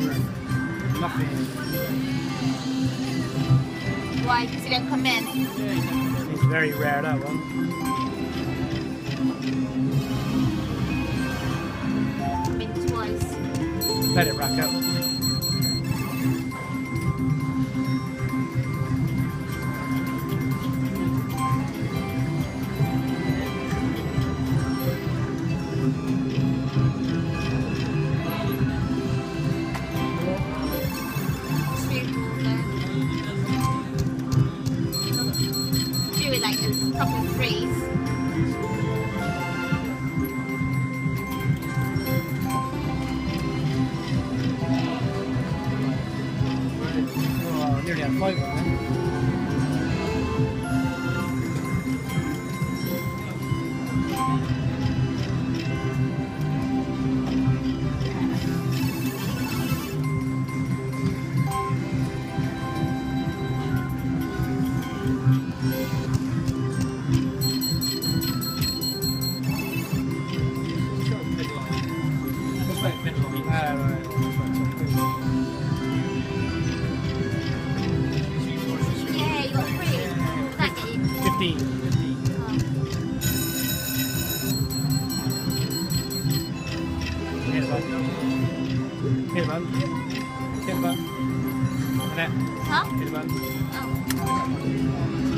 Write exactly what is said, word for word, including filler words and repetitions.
Nothing. Why? Because he don't come in? It's very rare, that one. Come in twice. Let it rack up. Huh? Hit the button. Oh.